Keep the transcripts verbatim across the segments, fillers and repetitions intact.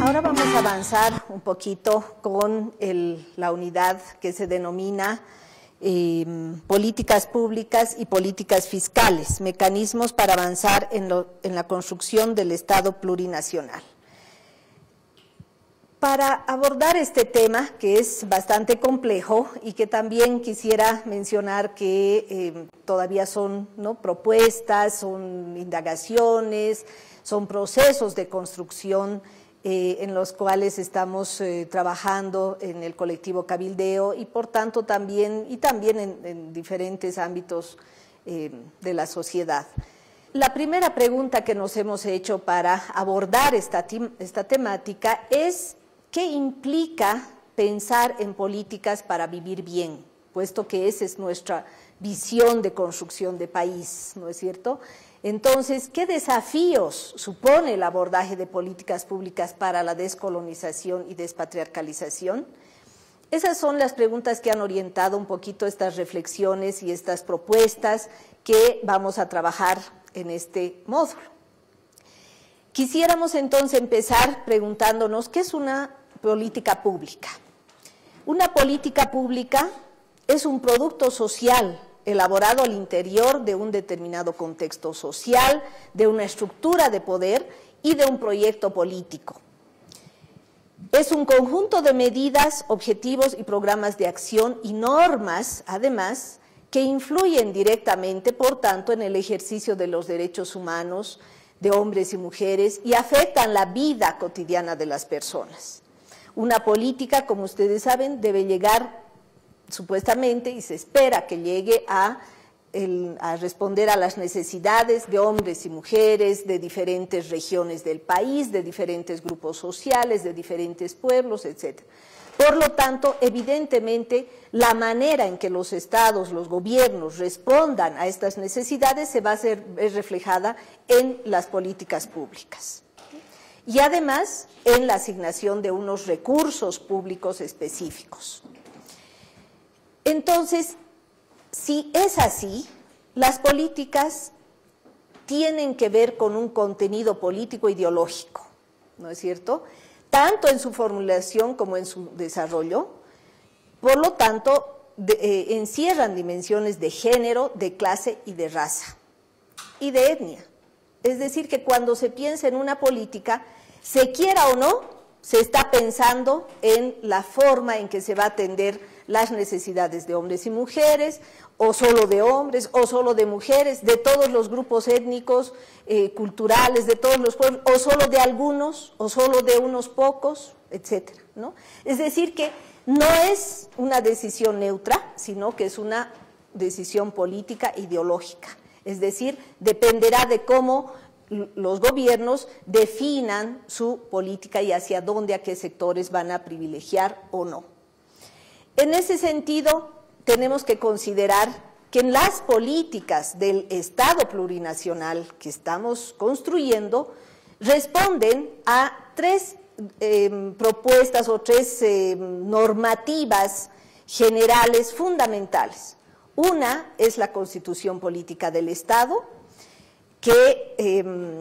Ahora vamos a avanzar un poquito con el, la unidad que se denomina eh, políticas públicas y políticas fiscales, mecanismos para avanzar en, lo, en la construcción del Estado plurinacional. Para abordar este tema, que es bastante complejo y que también quisiera mencionar que eh, todavía son ¿no? propuestas, son indagaciones, son procesos de construcción eh, en los cuales estamos eh, trabajando en el colectivo Cabildeo y por tanto también, y también en, en diferentes ámbitos eh, de la sociedad. La primera pregunta que nos hemos hecho para abordar esta, esta temática es ¿qué implica pensar en políticas para vivir bien? Puesto que esa es nuestra visión de construcción de país, ¿no es cierto? Entonces, ¿qué desafíos supone el abordaje de políticas públicas para la descolonización y despatriarcalización? Esas son las preguntas que han orientado un poquito estas reflexiones y estas propuestas que vamos a trabajar en este módulo. Quisiéramos entonces empezar preguntándonos ¿qué es una política pública? Una política pública es un producto social elaborado al interior de un determinado contexto social, de una estructura de poder y de un proyecto político. Es un conjunto de medidas, objetivos y programas de acción y normas, además, que influyen directamente, por tanto, en el ejercicio de los derechos humanos de hombres y mujeres y afectan la vida cotidiana de las personas. Una política, como ustedes saben, debe llegar supuestamente y se espera que llegue a, el, a responder a las necesidades de hombres y mujeres de diferentes regiones del país, de diferentes grupos sociales, de diferentes pueblos, etcétera. Por lo tanto, evidentemente, la manera en que los estados, los gobiernos respondan a estas necesidades se va a ser reflejada en las políticas públicas. Y además, en la asignación de unos recursos públicos específicos. Entonces, si es así, las políticas tienen que ver con un contenido político ideológico, ¿no es cierto?, tanto en su formulación como en su desarrollo, por lo tanto, de, eh, encierran dimensiones de género, de clase y de raza, y de etnia. Es decir, que cuando se piensa en una política, se quiera o no, se está pensando en la forma en que se va a atender las necesidades de hombres y mujeres, o solo de hombres, o solo de mujeres, de todos los grupos étnicos, eh, culturales, de todos los pueblos, o solo de algunos, o solo de unos pocos, etcétera, ¿no? Es decir, que no es una decisión neutra, sino que es una decisión política ideológica. Es decir, dependerá de cómo los gobiernos definan su política y hacia dónde, a qué sectores van a privilegiar o no. En ese sentido, tenemos que considerar que en las políticas del Estado plurinacional que estamos construyendo, responden a tres eh, propuestas o tres eh, normativas generales fundamentales. Una es la Constitución Política del Estado, que eh,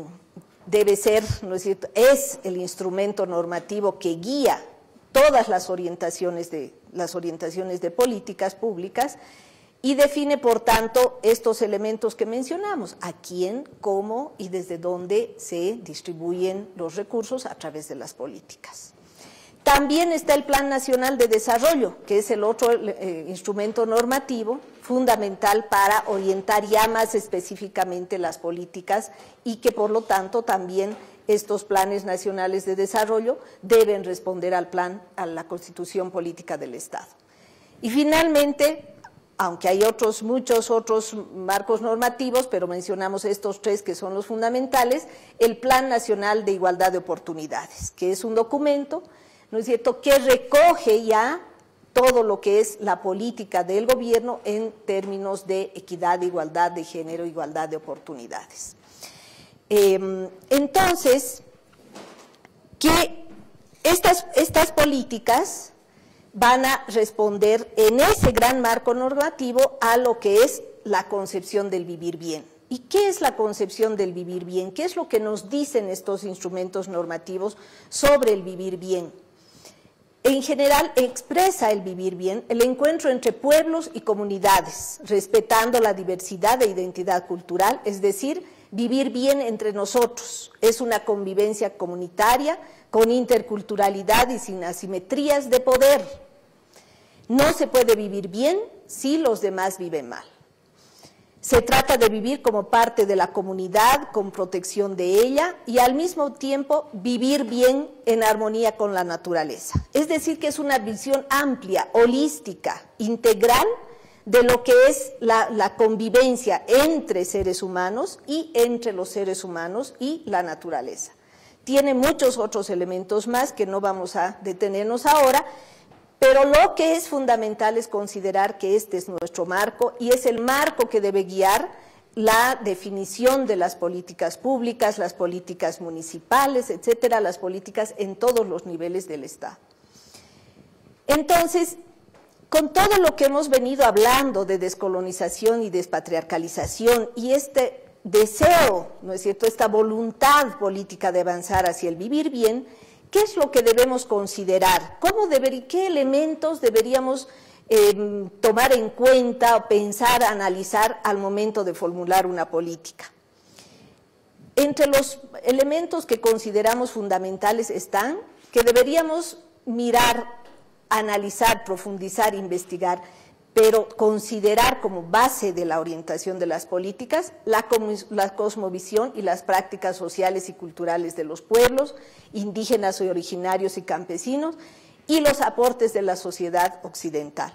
debe ser, ¿no es cierto?, es el instrumento normativo que guía todas las orientaciones de, las orientaciones de políticas públicas y define, por tanto, estos elementos que mencionamos, a quién, cómo y desde dónde se distribuyen los recursos a través de las políticas. También está el Plan Nacional de Desarrollo, que es el otro eh, instrumento normativo fundamental para orientar ya más específicamente las políticas y que, por lo tanto, también estos planes nacionales de desarrollo deben responder al plan, a la Constitución Política del Estado. Y finalmente, aunque hay otros, muchos otros marcos normativos, pero mencionamos estos tres que son los fundamentales, el Plan Nacional de Igualdad de Oportunidades, que es un documento, ¿no es cierto?, que recoge ya todo lo que es la política del gobierno en términos de equidad, igualdad de género, igualdad de oportunidades. Eh, entonces, que estas, estas políticas van a responder en ese gran marco normativo a lo que es la concepción del vivir bien. ¿Y qué es la concepción del vivir bien? ¿Qué es lo que nos dicen estos instrumentos normativos sobre el vivir bien? En general, expresa el vivir bien el encuentro entre pueblos y comunidades, respetando la diversidad de identidad cultural, es decir, vivir bien entre nosotros. Es una convivencia comunitaria con interculturalidad y sin asimetrías de poder. No se puede vivir bien si los demás viven mal. Se trata de vivir como parte de la comunidad, con protección de ella y al mismo tiempo vivir bien en armonía con la naturaleza. Es decir, que es una visión amplia, holística, integral de lo que es la, la convivencia entre seres humanos y entre los seres humanos y la naturaleza. Tiene muchos otros elementos más que no vamos a detenernos ahora, pero lo que es fundamental es considerar que este es nuestro marco y es el marco que debe guiar la definición de las políticas públicas, las políticas municipales, etcétera, las políticas en todos los niveles del Estado. Entonces, con todo lo que hemos venido hablando de descolonización y despatriarcalización y este deseo, ¿no es cierto?, esta voluntad política de avanzar hacia el vivir bien, ¿qué es lo que debemos considerar? ¿Cómo deber, ¿Qué elementos deberíamos eh, tomar en cuenta, pensar, analizar al momento de formular una política? Entre los elementos que consideramos fundamentales están que deberíamos mirar, analizar, profundizar, investigar, pero considerar como base de la orientación de las políticas la, la cosmovisión y las prácticas sociales y culturales de los pueblos, indígenas y originarios y campesinos, y los aportes de la sociedad occidental.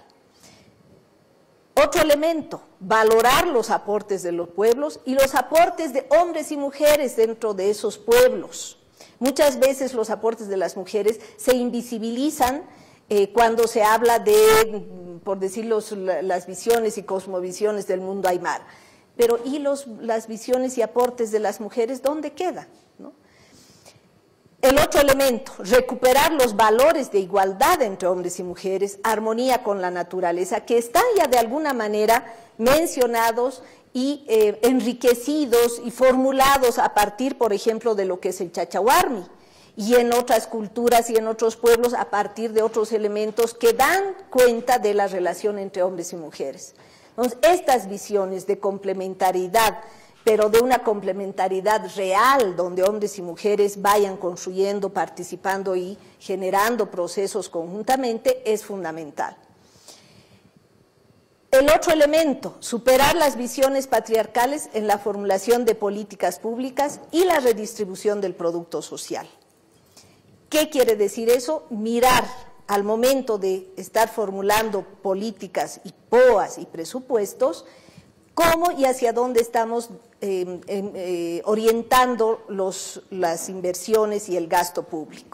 Otro elemento, valorar los aportes de los pueblos y los aportes de hombres y mujeres dentro de esos pueblos. Muchas veces los aportes de las mujeres se invisibilizan Eh, cuando se habla de, por decirlo, las visiones y cosmovisiones del mundo aymara. Pero ¿y los, las visiones y aportes de las mujeres dónde quedan? ¿No? El otro elemento, recuperar los valores de igualdad entre hombres y mujeres, armonía con la naturaleza, que están ya de alguna manera mencionados y eh, enriquecidos y formulados a partir, por ejemplo, de lo que es el chachahuarmi, y en otras culturas y en otros pueblos a partir de otros elementos que dan cuenta de la relación entre hombres y mujeres. Entonces, estas visiones de complementariedad, pero de una complementariedad real, donde hombres y mujeres vayan construyendo, participando y generando procesos conjuntamente, es fundamental. El otro elemento, superar las visiones patriarcales en la formulación de políticas públicas y la redistribución del producto social. ¿Qué quiere decir eso? Mirar al momento de estar formulando políticas y P O As y presupuestos, cómo y hacia dónde estamos eh, eh, orientando los, las inversiones y el gasto público.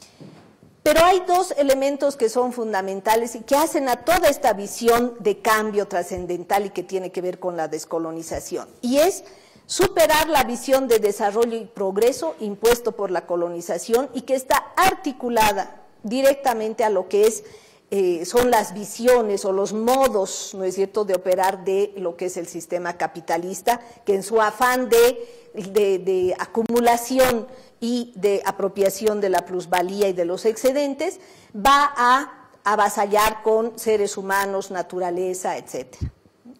Pero hay dos elementos que son fundamentales y que hacen a toda esta visión de cambio trascendental y que tiene que ver con la descolonización, y es superar la visión de desarrollo y progreso impuesto por la colonización y que está articulada directamente a lo que es, eh, son las visiones o los modos, ¿no es cierto?, de operar de lo que es el sistema capitalista, que en su afán de, de, de acumulación y de apropiación de la plusvalía y de los excedentes, va a avasallar con seres humanos, naturaleza, etcétera.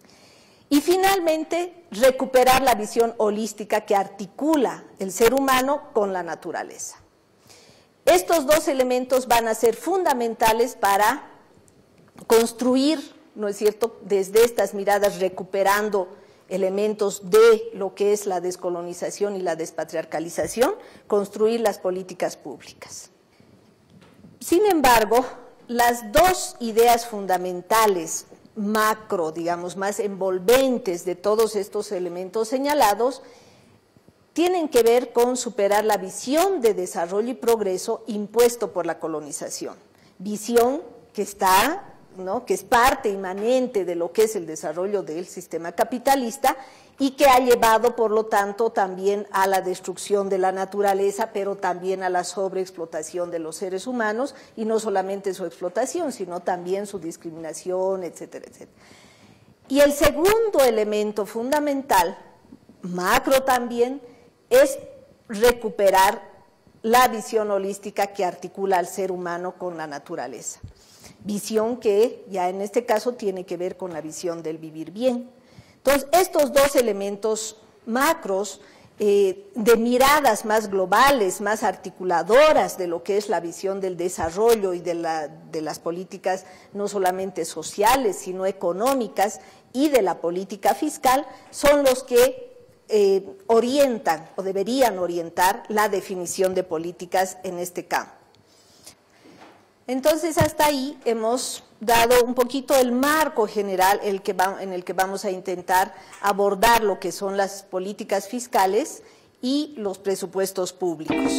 Y finalmente, recuperar la visión holística que articula el ser humano con la naturaleza. Estos dos elementos van a ser fundamentales para construir, ¿no es cierto?, desde estas miradas recuperando elementos de lo que es la descolonización y la despatriarcalización, construir las políticas públicas. Sin embargo, las dos ideas fundamentales macro, digamos, más envolventes de todos estos elementos señalados, tienen que ver con superar la visión de desarrollo y progreso impuesto por la colonización. Visión que está, ¿no?, que es parte inmanente de lo que es el desarrollo del sistema capitalista y que ha llevado, por lo tanto, también a la destrucción de la naturaleza, pero también a la sobreexplotación de los seres humanos, y no solamente su explotación, sino también su discriminación, etcétera, etcétera. Y el segundo elemento fundamental macro también, es recuperar la visión holística que articula al ser humano con la naturaleza. Visión que ya en este caso tiene que ver con la visión del vivir bien. Entonces, estos dos elementos macros, eh, de miradas más globales, más articuladoras de lo que es la visión del desarrollo y de, la, de las políticas no solamente sociales, sino económicas y de la política fiscal, son los que Eh, orientan o deberían orientar la definición de políticas en este campo. Entonces, hasta ahí hemos dado un poquito el marco general el que va, en el que vamos a intentar abordar lo que son las políticas fiscales y los presupuestos públicos.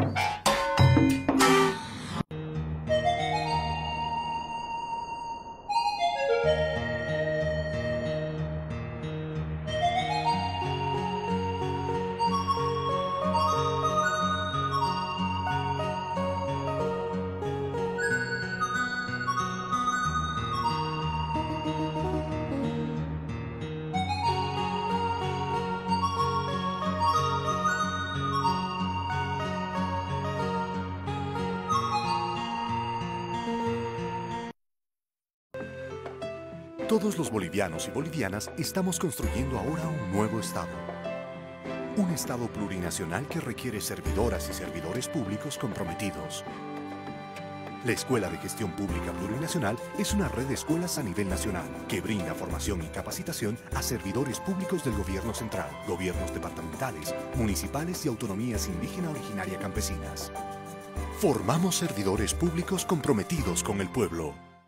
Todos los bolivianos y bolivianas estamos construyendo ahora un nuevo Estado. Un Estado plurinacional que requiere servidoras y servidores públicos comprometidos. La Escuela de Gestión Pública Plurinacional es una red de escuelas a nivel nacional que brinda formación y capacitación a servidores públicos del gobierno central, gobiernos departamentales, municipales y autonomías indígena originaria campesinas. Formamos servidores públicos comprometidos con el pueblo.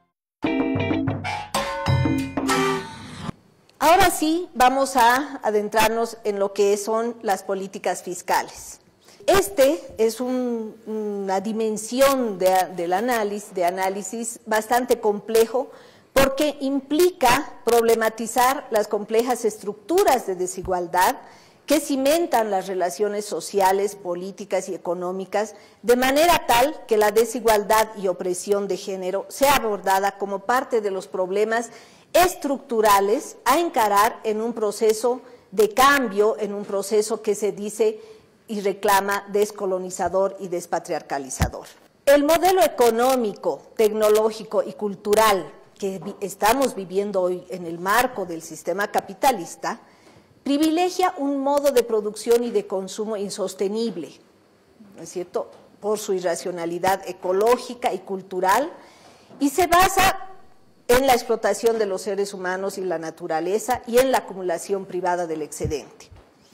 Ahora sí, vamos a adentrarnos en lo que son las políticas fiscales. Este es un, una dimensión de, del análisis, de análisis bastante complejo porque implica problematizar las complejas estructuras de desigualdad que cimentan las relaciones sociales, políticas y económicas de manera tal que la desigualdad y opresión de género sea abordada como parte de los problemas estructurales a encarar en un proceso de cambio, en un proceso que se dice y reclama descolonizador y despatriarcalizador. El modelo económico, tecnológico y cultural que estamos viviendo hoy en el marco del sistema capitalista privilegia un modo de producción y de consumo insostenible, ¿no es cierto?, por su irracionalidad ecológica y cultural, y se basa en la explotación de los seres humanos y la naturaleza y en la acumulación privada del excedente.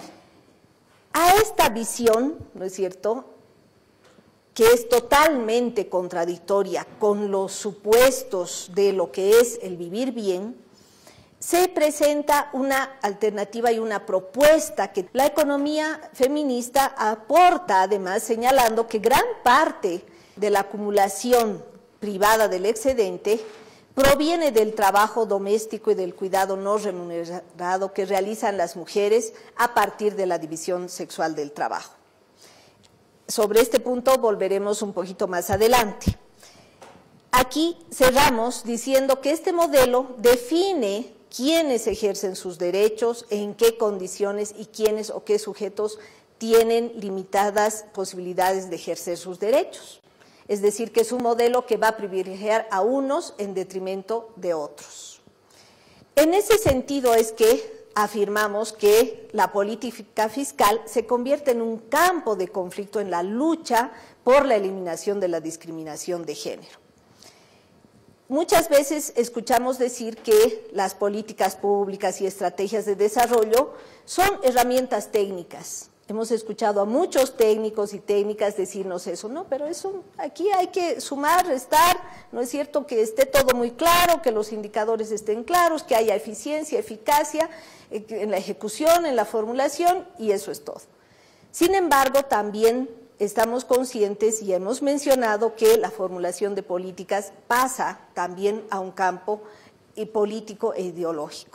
A esta visión, ¿no es cierto?, que es totalmente contradictoria con los supuestos de lo que es el vivir bien, se presenta una alternativa y una propuesta que la economía feminista aporta, además señalando que gran parte de la acumulación privada del excedente proviene del trabajo doméstico y del cuidado no remunerado que realizan las mujeres a partir de la división sexual del trabajo. Sobre este punto volveremos un poquito más adelante. Aquí cerramos diciendo que este modelo define quiénes ejercen sus derechos, en qué condiciones y quiénes o qué sujetos tienen limitadas posibilidades de ejercer sus derechos. Es decir, que es un modelo que va a privilegiar a unos en detrimento de otros. En ese sentido es que afirmamos que la política fiscal se convierte en un campo de conflicto en la lucha por la eliminación de la discriminación de género. Muchas veces escuchamos decir que las políticas públicas y estrategias de desarrollo son herramientas técnicas. Hemos escuchado a muchos técnicos y técnicas decirnos eso, no, pero eso aquí hay que sumar, restar, no es cierto que esté todo muy claro, que los indicadores estén claros, que haya eficiencia, eficacia en la ejecución, en la formulación, y eso es todo. Sin embargo, también estamos conscientes y hemos mencionado que la formulación de políticas pasa también a un campo político e ideológico.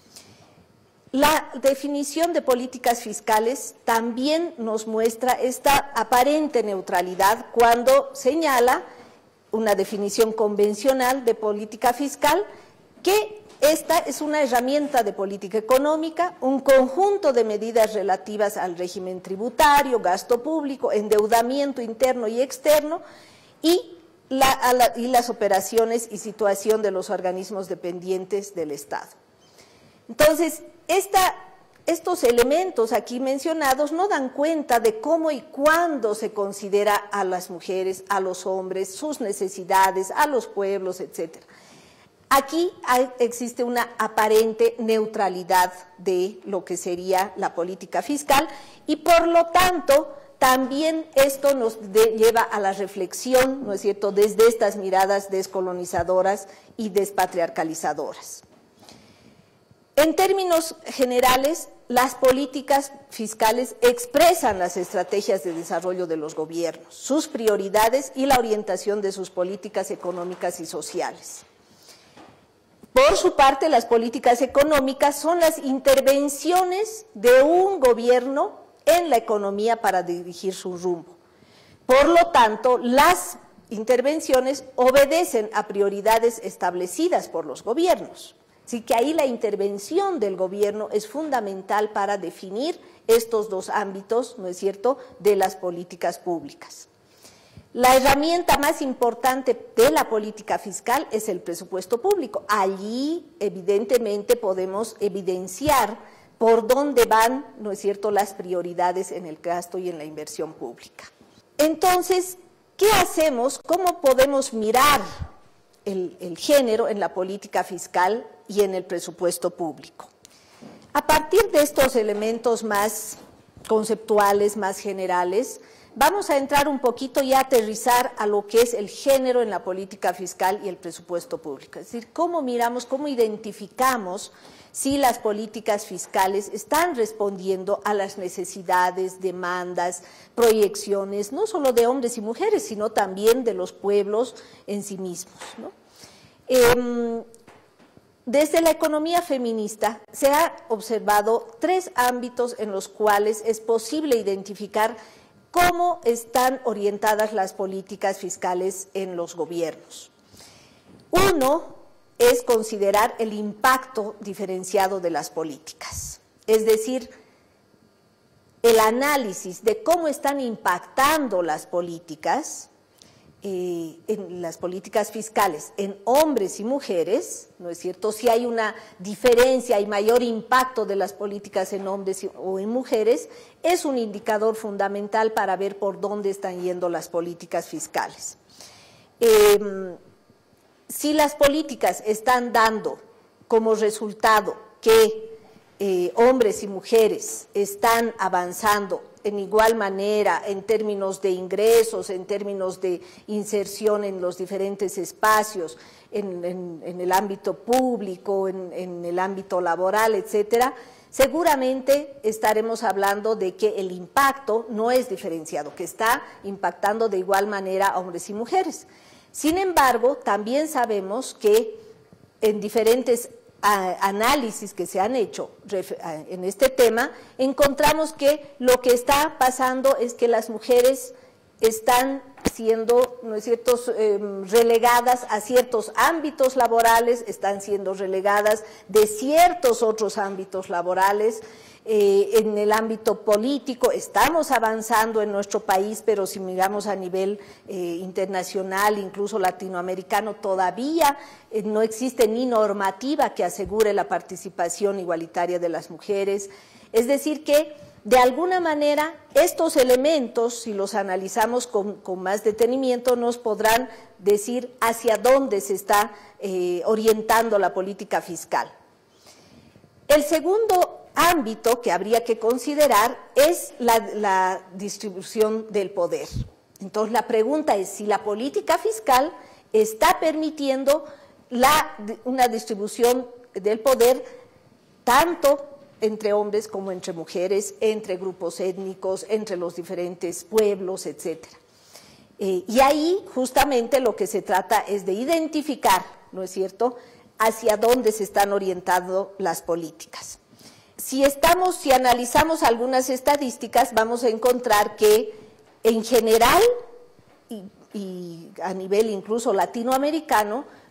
La definición de políticas fiscales también nos muestra esta aparente neutralidad cuando señala una definición convencional de política fiscal que esta es una herramienta de política económica, un conjunto de medidas relativas al régimen tributario, gasto público, endeudamiento interno y externo, y, la, a la, y las operaciones y situación de los organismos dependientes del Estado. Entonces, esta, estos elementos aquí mencionados no dan cuenta de cómo y cuándo se considera a las mujeres, a los hombres, sus necesidades, a los pueblos, etcétera. Aquí hay, existe una aparente neutralidad de lo que sería la política fiscal y por lo tanto también esto nos de, lleva a la reflexión, ¿no es cierto?, desde estas miradas descolonizadoras y despatriarcalizadoras. En términos generales, las políticas fiscales expresan las estrategias de desarrollo de los gobiernos, sus prioridades y la orientación de sus políticas económicas y sociales. Por su parte, las políticas económicas son las intervenciones de un gobierno en la economía para dirigir su rumbo. Por lo tanto, las intervenciones obedecen a prioridades establecidas por los gobiernos. Así que ahí la intervención del gobierno es fundamental para definir estos dos ámbitos, ¿no es cierto?, de las políticas públicas. La herramienta más importante de la política fiscal es el presupuesto público. Allí, evidentemente, podemos evidenciar por dónde van, ¿no es cierto?, las prioridades en el gasto y en la inversión pública. Entonces, ¿qué hacemos? ¿Cómo podemos mirar el, el género en la política fiscal y en el presupuesto público? A partir de estos elementos más conceptuales, más generales, vamos a entrar un poquito y a aterrizar a lo que es el género en la política fiscal y el presupuesto público. Es decir, cómo miramos, cómo identificamos si las políticas fiscales están respondiendo a las necesidades, demandas, proyecciones, no solo de hombres y mujeres, sino también de los pueblos en sí mismos, ¿no? Eh, Desde la economía feminista se ha observado tres ámbitos en los cuales es posible identificar cómo están orientadas las políticas fiscales en los gobiernos. Uno es considerar el impacto diferenciado de las políticas, es decir, el análisis de cómo están impactando las políticas, eh, en las políticas fiscales en hombres y mujeres, ¿no es cierto? Si hay una diferencia, hay mayor impacto de las políticas en hombres o en mujeres, es un indicador fundamental para ver por dónde están yendo las políticas fiscales. Eh, si las políticas están dando como resultado que eh, hombres y mujeres están avanzando en igual manera en términos de ingresos, en términos de inserción en los diferentes espacios, en, en, en el ámbito público, en, en el ámbito laboral, etcétera, seguramente estaremos hablando de que el impacto no es diferenciado, que está impactando de igual manera a hombres y mujeres. Sin embargo, también sabemos que en diferentes análisis que se han hecho en este tema, encontramos que lo que está pasando es que las mujeres están siendo, ¿no es cierto?, eh, relegadas a ciertos ámbitos laborales, están siendo relegadas de ciertos otros ámbitos laborales. Eh, en el ámbito político estamos avanzando en nuestro país, pero si miramos a nivel eh, internacional, incluso latinoamericano, todavía eh, no existe ni normativa que asegure la participación igualitaria de las mujeres. Es decir que, de alguna manera, estos elementos, si los analizamos con, con más detenimiento, nos podrán decir hacia dónde se está eh, orientando la política fiscal. El segundo ámbito que habría que considerar es la, la distribución del poder. Entonces, la pregunta es si la política fiscal está permitiendo la, una distribución del poder tanto entre hombres como entre mujeres, entre grupos étnicos, entre los diferentes pueblos, etcétera. Eh, y ahí justamente lo que se trata es de identificar, ¿no es cierto?, hacia dónde se están orientando las políticas. Si estamos, si analizamos algunas estadísticas, vamos a encontrar que en general y, y a nivel incluso latinoamericano,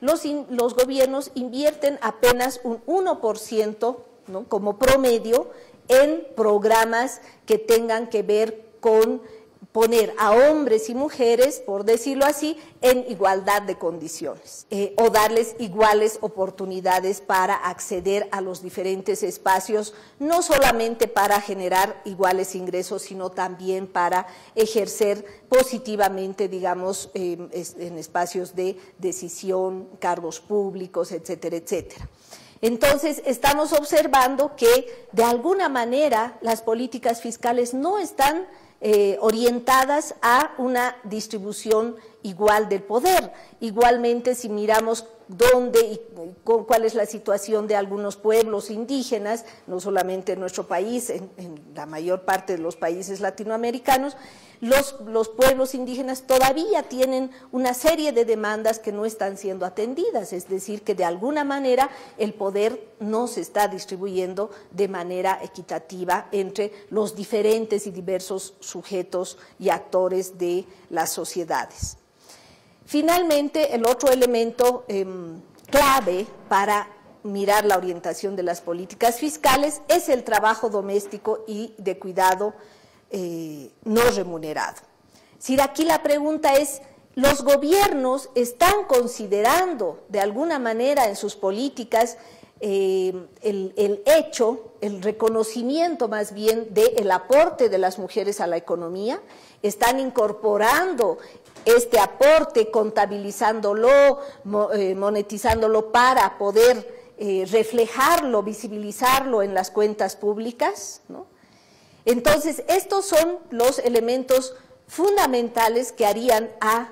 los, in, los gobiernos invierten apenas un uno por ciento, ¿no?, como promedio en programas que tengan que ver con poner a hombres y mujeres, por decirlo así, en igualdad de condiciones, eh, o darles iguales oportunidades para acceder a los diferentes espacios, no solamente para generar iguales ingresos, sino también para ejercer positivamente, digamos, eh, en espacios de decisión, cargos públicos, etcétera, etcétera. Entonces, estamos observando que, de alguna manera, las políticas fiscales no están Eh, orientadas a una distribución igual del poder. Igualmente, si miramos dónde y cuál es la situación de algunos pueblos indígenas, no solamente en nuestro país, en, en la mayor parte de los países latinoamericanos, los, los pueblos indígenas todavía tienen una serie de demandas que no están siendo atendidas, es decir, que de alguna manera el poder no se está distribuyendo de manera equitativa entre los diferentes y diversos sujetos y actores de las sociedades. Finalmente, el otro elemento eh, clave para mirar la orientación de las políticas fiscales es el trabajo doméstico y de cuidado eh, no remunerado. Si aquí la pregunta es, ¿los gobiernos están considerando de alguna manera en sus políticas eh, el, el hecho, el reconocimiento más bien del aporte de las mujeres a la economía? ¿Están incorporando este aporte, contabilizándolo, monetizándolo para poder eh, reflejarlo, visibilizarlo en las cuentas públicas, ¿no? Entonces, estos son los elementos fundamentales que harían a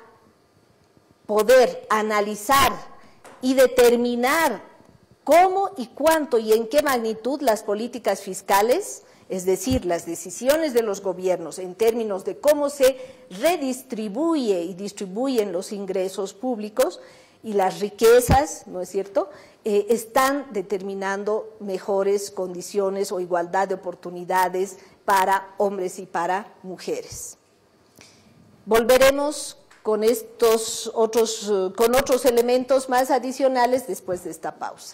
poder analizar y determinar cómo y cuánto y en qué magnitud las políticas fiscales, es decir, las decisiones de los gobiernos en términos de cómo se redistribuye y distribuyen los ingresos públicos y las riquezas, ¿no es cierto?, eh, están determinando mejores condiciones o igualdad de oportunidades para hombres y para mujeres. Volveremos con estos otros, con otros elementos más adicionales después de esta pausa.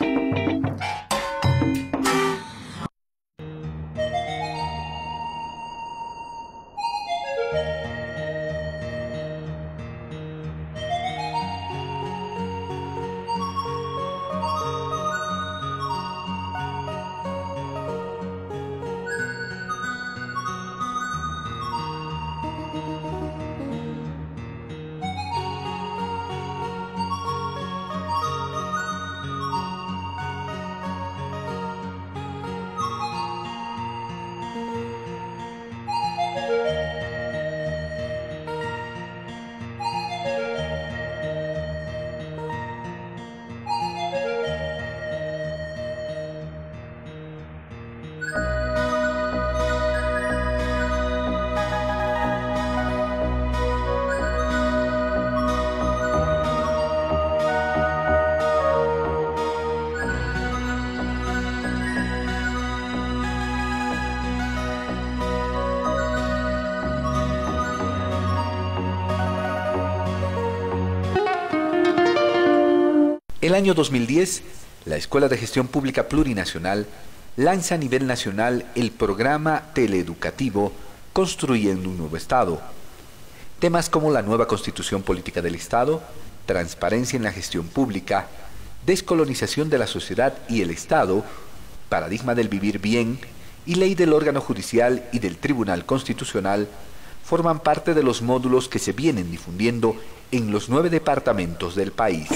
El año dos mil diez, la Escuela de Gestión Pública Plurinacional lanza a nivel nacional el programa teleeducativo Construyendo un Nuevo Estado. Temas como la nueva Constitución Política del Estado, transparencia en la gestión pública, descolonización de la sociedad y el Estado, paradigma del vivir bien y ley del órgano judicial y del Tribunal Constitucional forman parte de los módulos que se vienen difundiendo en los nueve departamentos del país.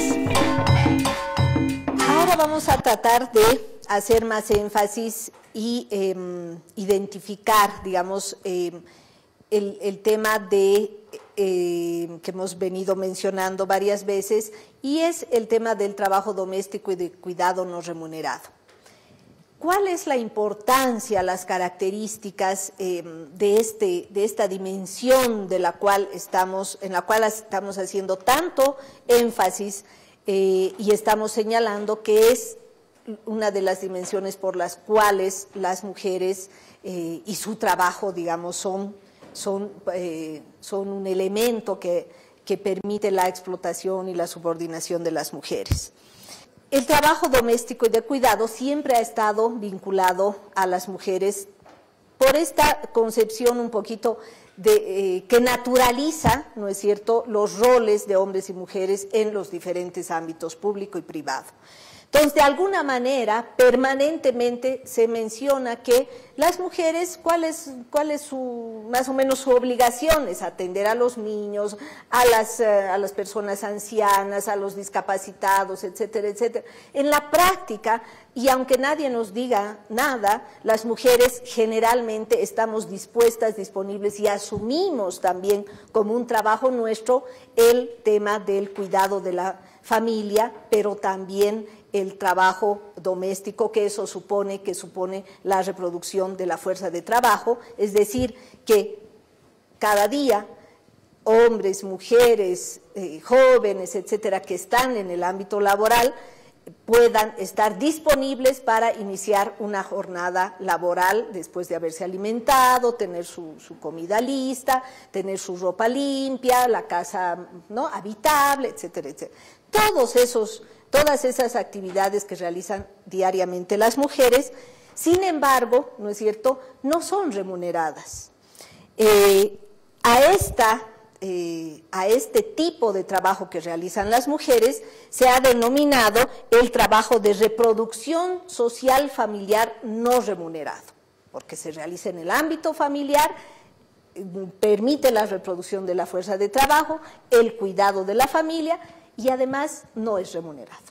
Ahora vamos a tratar de hacer más énfasis y eh, identificar, digamos, eh, el, el tema de eh, que hemos venido mencionando varias veces, y es el tema del trabajo doméstico y de cuidado no remunerado. ¿Cuál es la importancia, las características eh, de, este, de esta dimensión de la cual estamos, en la cual estamos haciendo tanto énfasis eh, y estamos señalando que es una de las dimensiones por las cuales las mujeres eh, y su trabajo, digamos, son, son, eh, son un elemento que, que permite la explotación y la subordinación de las mujeres. El trabajo doméstico y de cuidado siempre ha estado vinculado a las mujeres por esta concepción un poquito de, eh, que naturaliza, ¿no es cierto?, los roles de hombres y mujeres en los diferentes ámbitos público y privado. Entonces, de alguna manera, permanentemente se menciona que las mujeres, ¿cuál es, cuál es su, más o menos su obligación? Es atender a los niños, a las, a las personas ancianas, a los discapacitados, etcétera, etcétera. En la práctica, y aunque nadie nos diga nada, las mujeres generalmente estamos dispuestas, disponibles y asumimos también como un trabajo nuestro el tema del cuidado de la familia, pero también el trabajo doméstico, que eso supone, que supone la reproducción de la fuerza de trabajo, es decir, que cada día hombres, mujeres, eh, jóvenes, etcétera, que están en el ámbito laboral, puedan estar disponibles para iniciar una jornada laboral después de haberse alimentado, tener su, su comida lista, tener su ropa limpia, la casa, ¿no?, habitable, etcétera, etcétera. Todos esos, todas esas actividades que realizan diariamente las mujeres, sin embargo, ¿no es cierto?, no son remuneradas. Eh, a esta Eh, a este tipo de trabajo que realizan las mujeres se ha denominado el trabajo de reproducción social familiar no remunerado, porque se realiza en el ámbito familiar, permite la reproducción de la fuerza de trabajo, el cuidado de la familia y además no es remunerado.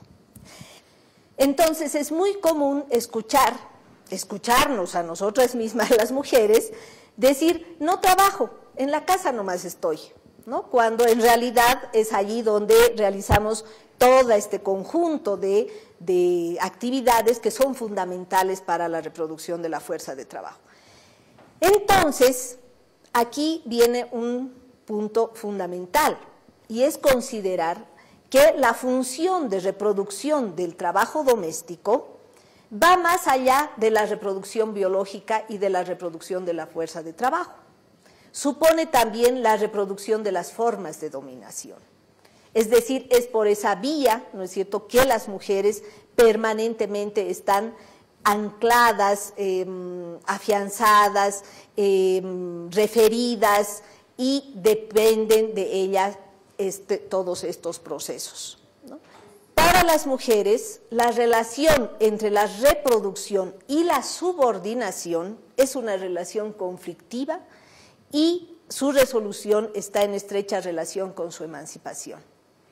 Entonces es muy común escuchar, escucharnos a nosotras mismas las mujeres decir, no trabajo, en la casa nomás estoy, ¿no?, cuando en realidad es allí donde realizamos todo este conjunto de, de actividades que son fundamentales para la reproducción de la fuerza de trabajo. Entonces, aquí viene un punto fundamental y es considerar que la función de reproducción del trabajo doméstico va más allá de la reproducción biológica y de la reproducción de la fuerza de trabajo. Supone también la reproducción de las formas de dominación. Es decir, es por esa vía, ¿no es cierto?, que las mujeres permanentemente están ancladas, eh, afianzadas, eh, referidas y dependen de ellas este, todos estos procesos, ¿no? Para las mujeres, la relación entre la reproducción y la subordinación es una relación conflictiva y su resolución está en estrecha relación con su emancipación.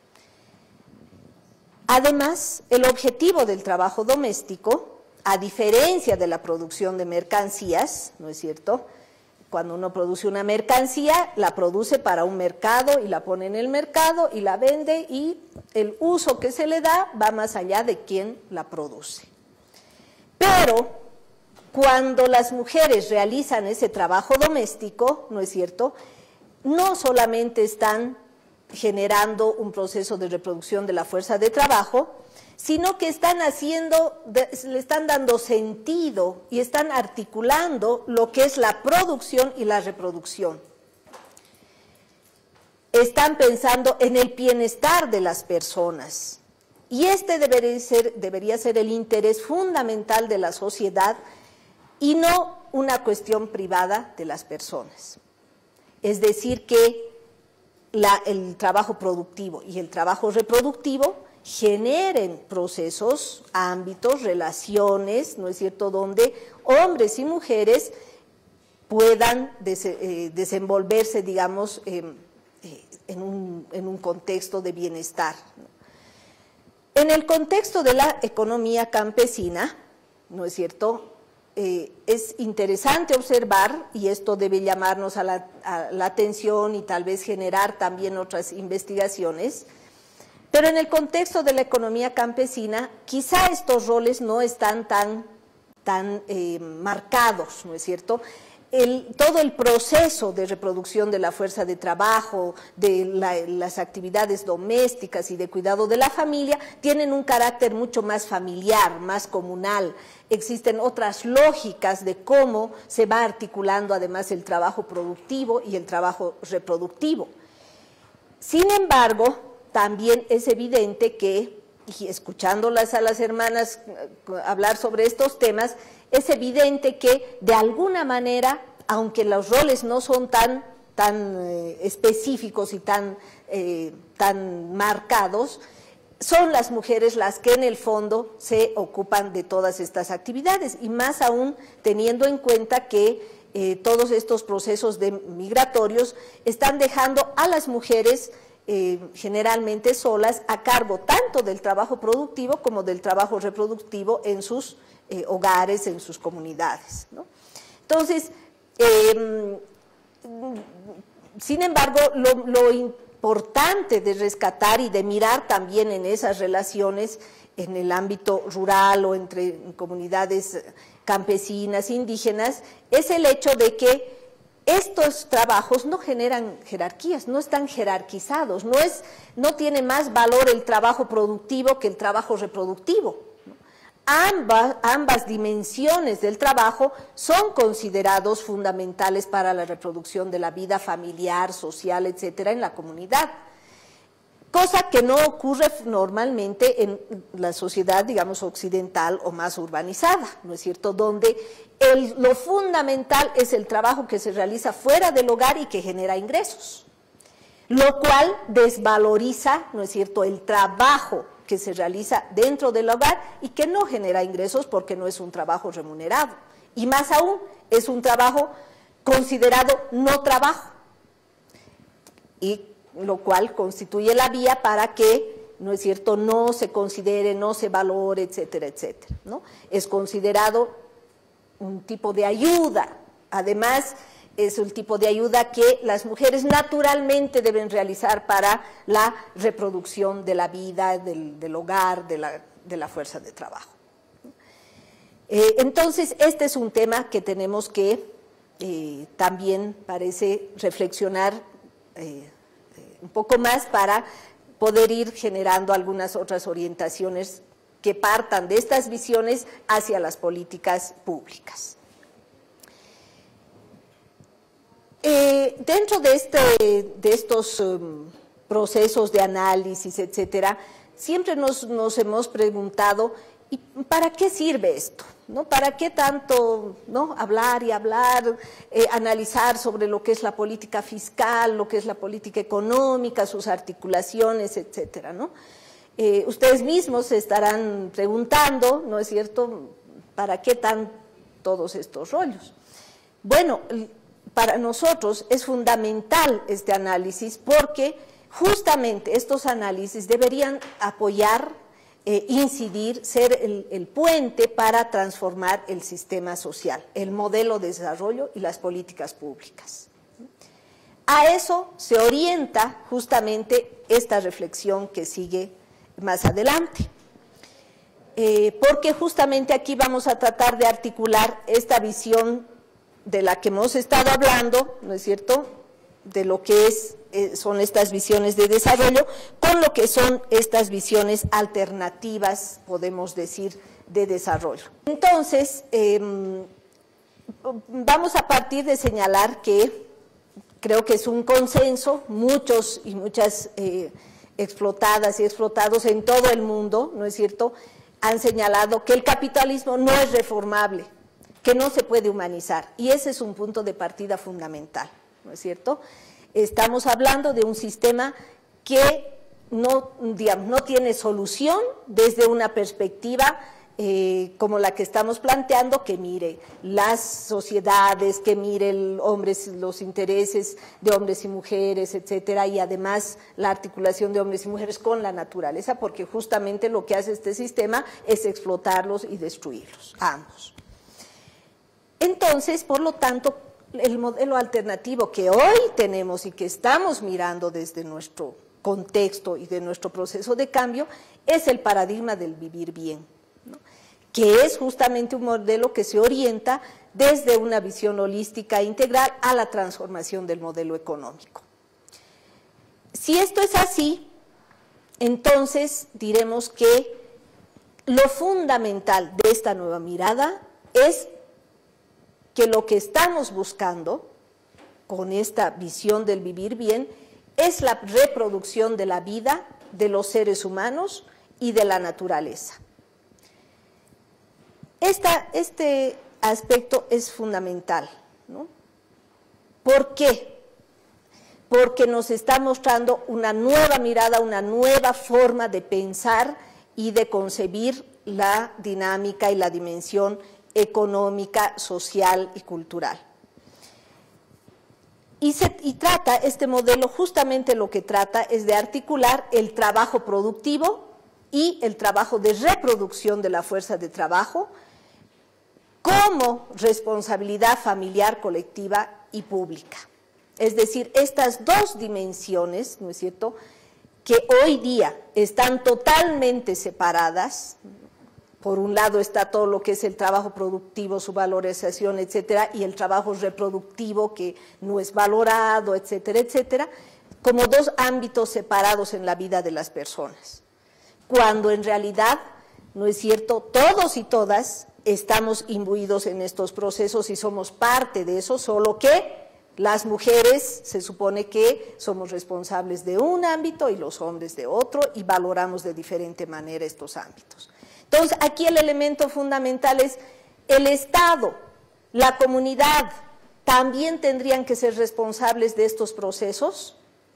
Además, el objetivo del trabajo doméstico, a diferencia de la producción de mercancías, ¿no es cierto?, cuando uno produce una mercancía, la produce para un mercado y la pone en el mercado y la vende y el uso que se le da va más allá de quien la produce. Pero cuando las mujeres realizan ese trabajo doméstico, ¿no es cierto?, no solamente están generando un proceso de reproducción de la fuerza de trabajo, sino que están haciendo, le están dando sentido y están articulando lo que es la producción y la reproducción. Están pensando en el bienestar de las personas y este debería ser, debería ser el interés fundamental de la sociedad y no una cuestión privada de las personas. Es decir, que la, el trabajo productivo y el trabajo reproductivo generen procesos, ámbitos, relaciones, ¿no es cierto?, donde hombres y mujeres puedan des, eh, desenvolverse, digamos, eh, eh, en, un, en un contexto de bienestar. En el contexto de la economía campesina, ¿no es cierto?, Eh, es interesante observar, y esto debe llamarnos a la, a la atención y tal vez generar también otras investigaciones, pero en el contexto de la economía campesina, quizá estos roles no están tan, tan eh, marcados, ¿no es cierto? El, todo el proceso de reproducción de la fuerza de trabajo, de la, las actividades domésticas y de cuidado de la familia, tienen un carácter mucho más familiar, más comunal. Existen otras lógicas de cómo se va articulando además el trabajo productivo y el trabajo reproductivo. Sin embargo, también es evidente que, y escuchándolas a las hermanas hablar sobre estos temas, es evidente que de alguna manera, aunque los roles no son tan, tan eh, específicos y tan, eh, tan marcados, son las mujeres las que en el fondo se ocupan de todas estas actividades, y más aún teniendo en cuenta que eh, todos estos procesos de migratorios están dejando a las mujeres eh, generalmente solas a cargo tanto del trabajo productivo como del trabajo reproductivo en sus eh, hogares, en sus comunidades, ¿no? Entonces, eh, sin embargo, lo, lo importante de rescatar y de mirar también en esas relaciones en el ámbito rural o entre comunidades campesinas, indígenas, es el hecho de que estos trabajos no generan jerarquías, no están jerarquizados, no, es, no tiene más valor el trabajo productivo que el trabajo reproductivo. Ambas, ambas dimensiones del trabajo son considerados fundamentales para la reproducción de la vida familiar, social, etcétera, en la comunidad. Cosa que no ocurre normalmente en la sociedad, digamos, occidental o más urbanizada, ¿no es cierto?, donde el, lo fundamental es el trabajo que se realiza fuera del hogar y que genera ingresos, lo cual desvaloriza, ¿no es cierto?, el trabajo que se realiza dentro del hogar y que no genera ingresos porque no es un trabajo remunerado, y más aún, es un trabajo considerado no trabajo, y lo cual constituye la vía para que, ¿no es cierto?, no se considere, no se valore, etcétera, etcétera, ¿no? Es considerado un tipo de ayuda, además es un tipo de ayuda que las mujeres naturalmente deben realizar para la reproducción de la vida, del, del hogar, de la, de la fuerza de trabajo. Eh, entonces, este es un tema que tenemos que eh, también, parece, reflexionar eh, un poco más para poder ir generando algunas otras orientaciones que partan de estas visiones hacia las políticas públicas. Eh, dentro de, este, de estos um, procesos de análisis, etcétera, siempre nos, nos hemos preguntado, ¿y para qué sirve esto? ¿No? ¿Para qué tanto, ¿no?, hablar y hablar, eh, analizar sobre lo que es la política fiscal, lo que es la política económica, sus articulaciones, etcétera, ¿no? Eh, ustedes mismos se estarán preguntando, ¿no es cierto?, ¿para qué tan todos estos rollos? Bueno, para nosotros es fundamental este análisis porque justamente estos análisis deberían apoyar, eh, incidir, ser el, el puente para transformar el sistema social, el modelo de desarrollo y las políticas públicas. A eso se orienta justamente esta reflexión que sigue más adelante, eh, porque justamente aquí vamos a tratar de articular esta visión de la que hemos estado hablando, ¿no es cierto?, de lo que es, eh, son estas visiones de desarrollo, con lo que son estas visiones alternativas, podemos decir, de desarrollo. Entonces, eh, vamos a partir de señalar que creo que es un consenso, muchos y muchas eh, explotadas y explotados en todo el mundo, ¿no es cierto?, han señalado que el capitalismo no es reformable, que no se puede humanizar, y ese es un punto de partida fundamental, ¿no es cierto? Estamos hablando de un sistema que no, digamos, no tiene solución desde una perspectiva eh, como la que estamos planteando, que mire las sociedades, que mire el hombres, los intereses de hombres y mujeres, etcétera, y además la articulación de hombres y mujeres con la naturaleza, porque justamente lo que hace este sistema es explotarlos y destruirlos, a ambos. Entonces, por lo tanto, el modelo alternativo que hoy tenemos y que estamos mirando desde nuestro contexto y de nuestro proceso de cambio es el paradigma del vivir bien, ¿no?, que es justamente un modelo que se orienta desde una visión holística e integral a la transformación del modelo económico. Si esto es así, entonces diremos que lo fundamental de esta nueva mirada es que lo que estamos buscando con esta visión del vivir bien es la reproducción de la vida de los seres humanos y de la naturaleza. Esta, este aspecto es fundamental, ¿no? ¿Por qué? Porque nos está mostrando una nueva mirada, una nueva forma de pensar y de concebir la dinámica y la dimensión económica, social y cultural. Y, se, y trata, este modelo justamente lo que trata es de articular el trabajo productivo y el trabajo de reproducción de la fuerza de trabajo como responsabilidad familiar, colectiva y pública. Es decir, estas dos dimensiones, ¿no es cierto?, que hoy día están totalmente separadas. Por un lado está todo lo que es el trabajo productivo, su valorización, etcétera, y el trabajo reproductivo que no es valorado, etcétera, etcétera, como dos ámbitos separados en la vida de las personas. Cuando en realidad, no es cierto, todos y todas estamos imbuidos en estos procesos y somos parte de eso, solo que las mujeres se supone que somos responsables de un ámbito y los hombres de otro y valoramos de diferente manera estos ámbitos. Entonces, aquí el elemento fundamental es el Estado, la comunidad, ¿también tendrían que ser responsables de estos procesos?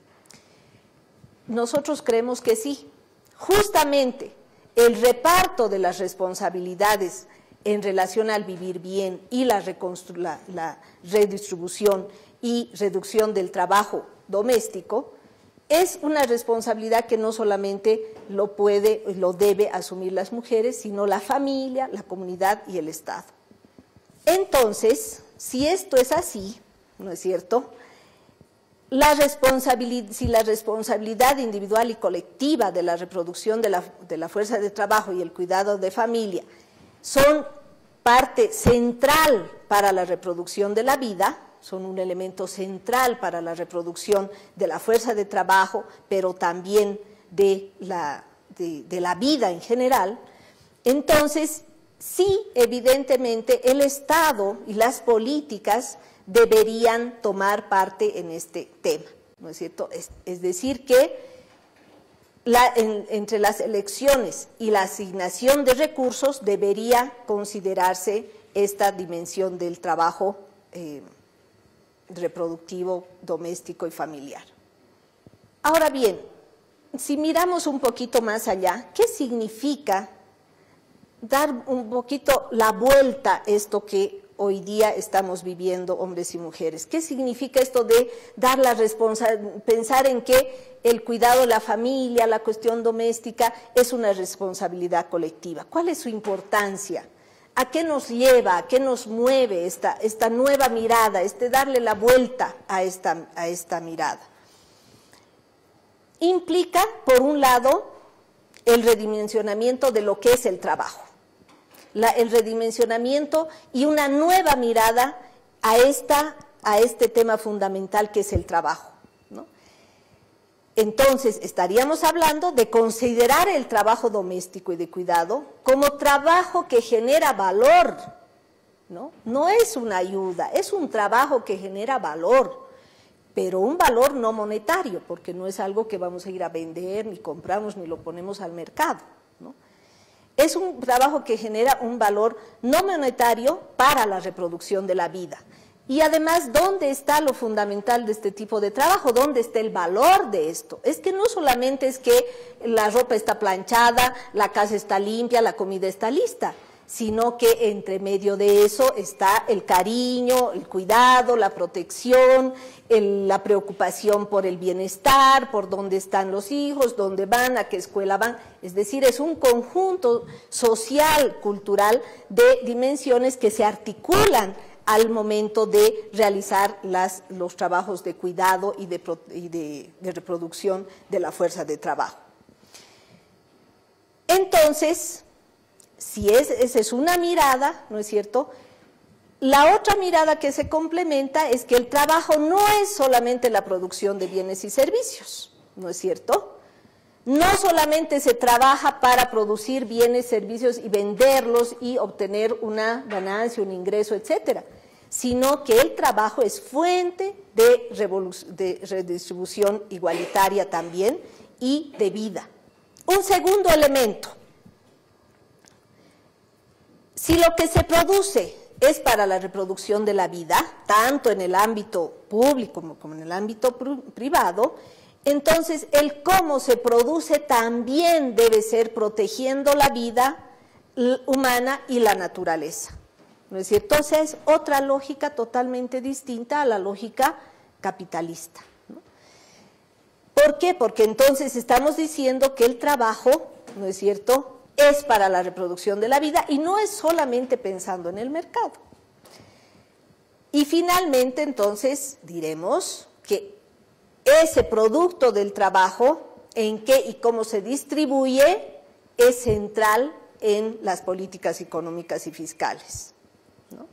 Nosotros creemos que sí. Justamente el reparto de las responsabilidades en relación al vivir bien y la, la, la redistribución y reducción del trabajo doméstico es una responsabilidad que no solamente lo puede, lo debe asumir las mujeres, sino la familia, la comunidad y el Estado. Entonces, si esto es así, ¿no es cierto?, la responsabilidad, si la responsabilidad individual y colectiva de la reproducción de la, de la fuerza de trabajo y el cuidado de familia son parte central para la reproducción de la vida, son un elemento central para la reproducción de la fuerza de trabajo, pero también de la, de, de la vida en general, entonces sí, evidentemente, el Estado y las políticas deberían tomar parte en este tema, ¿no es cierto? Es, es decir, que la, en, entre las elecciones y la asignación de recursos debería considerarse esta dimensión del trabajo eh, reproductivo, doméstico y familiar. Ahora bien, si miramos un poquito más allá, ¿qué significa dar un poquito la vuelta a esto que hoy día estamos viviendo hombres y mujeres? ¿Qué significa esto de dar la responsabilidad, pensar en que el cuidado de la familia, la cuestión doméstica es una responsabilidad colectiva? ¿Cuál es su importancia? ¿A qué nos lleva, a qué nos mueve esta, esta nueva mirada, este darle la vuelta a esta, a esta mirada? Implica, por un lado, el redimensionamiento de lo que es el trabajo, la, el redimensionamiento y una nueva mirada a, esta, a este tema fundamental que es el trabajo, ¿no? Entonces, estaríamos hablando de considerar el trabajo doméstico y de cuidado como trabajo que genera valor, ¿no? No es una ayuda, es un trabajo que genera valor, pero un valor no monetario, porque no es algo que vamos a ir a vender, ni compramos, ni lo ponemos al mercado, ¿no? Es un trabajo que genera un valor no monetario para la reproducción de la vida. Y además, ¿dónde está lo fundamental de este tipo de trabajo? ¿Dónde está el valor de esto? Es que no solamente es que la ropa está planchada, la casa está limpia, la comida está lista, sino que entre medio de eso está el cariño, el cuidado, la protección, el, la preocupación por el bienestar, por dónde están los hijos, dónde van, a qué escuela van. Es decir, es un conjunto social, cultural, de dimensiones que se articulan al momento de realizar las, los trabajos de cuidado y, de, y de, de reproducción de la fuerza de trabajo. Entonces, si es, esa es una mirada, ¿no es cierto?, la otra mirada que se complementa es que el trabajo no es solamente la producción de bienes y servicios, ¿no es cierto? No solamente se trabaja para producir bienes, servicios y venderlos y obtener una ganancia, un ingreso, etcétera, sino que el trabajo es fuente de, de redistribución igualitaria también y de vida. Un segundo elemento, si lo que se produce es para la reproducción de la vida, tanto en el ámbito público como, como en el ámbito privado, entonces el cómo se produce también debe ser protegiendo la vida humana y la naturaleza, ¿no es cierto? Entonces es otra lógica totalmente distinta a la lógica capitalista, ¿no? ¿Por qué? Porque entonces estamos diciendo que el trabajo, ¿no es cierto?, es para la reproducción de la vida y no es solamente pensando en el mercado. Y finalmente, entonces, diremos que ese producto del trabajo, en qué y cómo se distribuye, es central en las políticas económicas y fiscales, ¿no?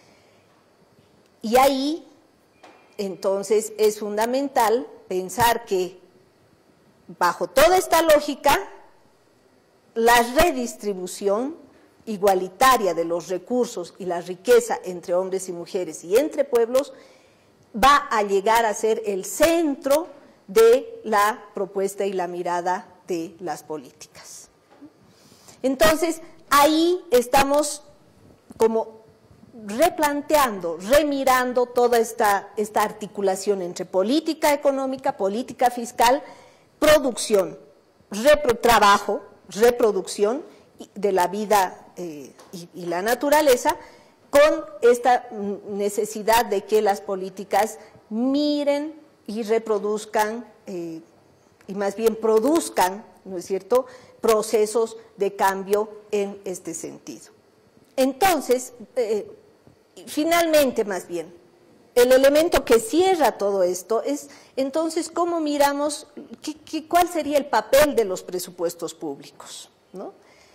Y ahí, entonces, es fundamental pensar que, bajo toda esta lógica, la redistribución igualitaria de los recursos y la riqueza entre hombres y mujeres y entre pueblos va a llegar a ser el centro de la propuesta y la mirada de las políticas. Entonces, ahí estamos como replanteando, remirando toda esta, esta articulación entre política económica, política fiscal, producción, repro, trabajo, reproducción de la vida eh, y, y la naturaleza, con esta necesidad de que las políticas miren y reproduzcan, eh, y más bien produzcan, ¿no es cierto?, procesos de cambio en este sentido. Entonces, eh, finalmente más bien, el elemento que cierra todo esto es, entonces, ¿cómo miramos, qué, qué, cuál sería el papel de los presupuestos públicos, ¿no?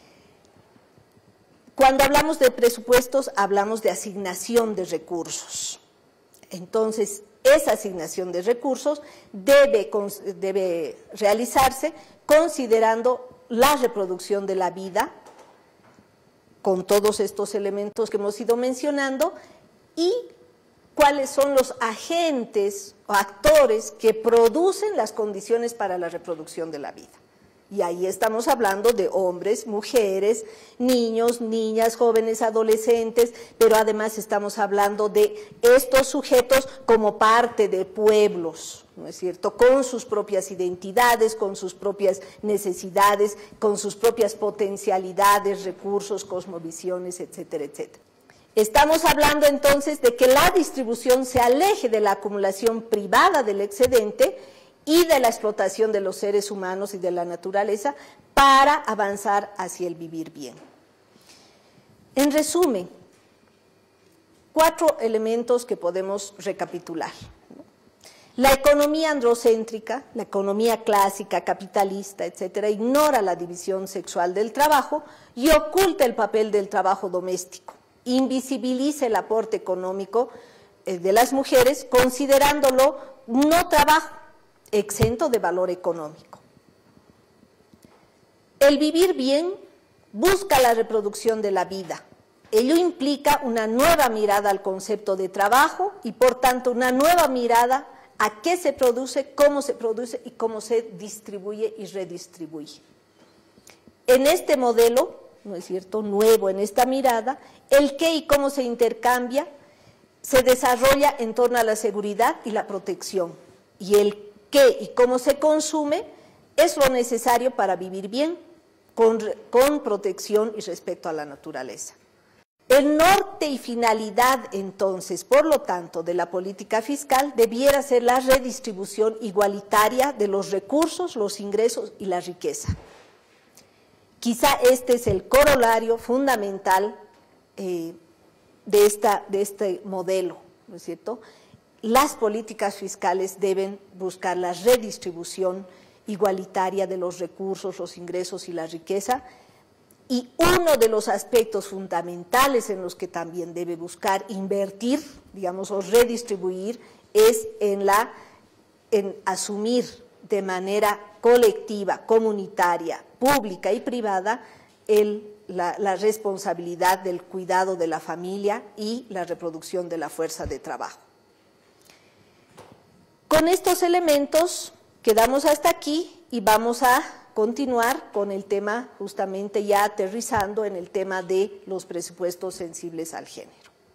Cuando hablamos de presupuestos, hablamos de asignación de recursos. Entonces, esa asignación de recursos debe, debe realizarse considerando la reproducción de la vida, con todos estos elementos que hemos ido mencionando, y cuáles son los agentes o actores que producen las condiciones para la reproducción de la vida. Y ahí estamos hablando de hombres, mujeres, niños, niñas, jóvenes, adolescentes, pero además estamos hablando de estos sujetos como parte de pueblos, ¿no es cierto?, con sus propias identidades, con sus propias necesidades, con sus propias potencialidades, recursos, cosmovisiones, etcétera, etcétera. Estamos hablando entonces de que la distribución se aleje de la acumulación privada del excedente y de la explotación de los seres humanos y de la naturaleza para avanzar hacia el vivir bien. En resumen, cuatro elementos que podemos recapitular. La economía androcéntrica, la economía clásica, capitalista, etcétera, ignora la división sexual del trabajo y oculta el papel del trabajo doméstico, invisibiliza el aporte económico de las mujeres, considerándolo no trabajo, exento de valor económico. El vivir bien busca la reproducción de la vida. Ello implica una nueva mirada al concepto de trabajo y, por tanto, una nueva mirada a qué se produce, cómo se produce y cómo se distribuye y redistribuye. En este modelo, ¿no es cierto?, nuevo en esta mirada, el qué y cómo se intercambia se desarrolla en torno a la seguridad y la protección, y el qué y cómo se consume es lo necesario para vivir bien, con, con protección y respeto a la naturaleza. El norte y finalidad, entonces, por lo tanto, de la política fiscal debiera ser la redistribución igualitaria de los recursos, los ingresos y la riqueza. Quizá este es el corolario fundamental eh, de, esta, de este modelo, ¿no es cierto? Las políticas fiscales deben buscar la redistribución igualitaria de los recursos, los ingresos y la riqueza, y uno de los aspectos fundamentales en los que también debe buscar invertir, digamos, o redistribuir, es en, la, en asumir de manera colectiva, comunitaria, pública y privada el, la, la responsabilidad del cuidado de la familia y la reproducción de la fuerza de trabajo. Con estos elementos quedamos hasta aquí y vamos a continuar con el tema, justamente ya aterrizando en el tema de los presupuestos sensibles al género.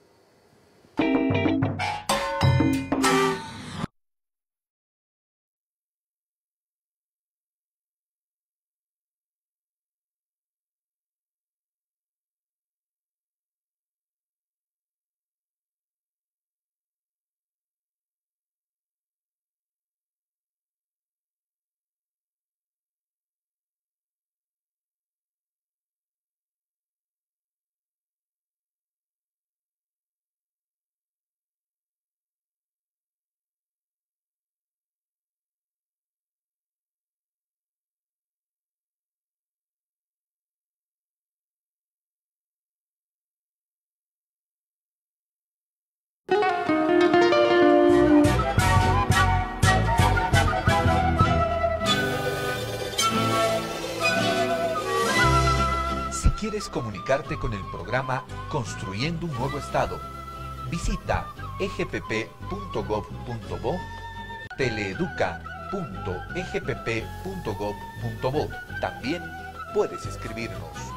Si quieres comunicarte con el programa Construyendo un Nuevo Estado, visita e g p p punto gov punto bo, teleeduca punto e g p p punto gov punto bo. También puedes escribirnos.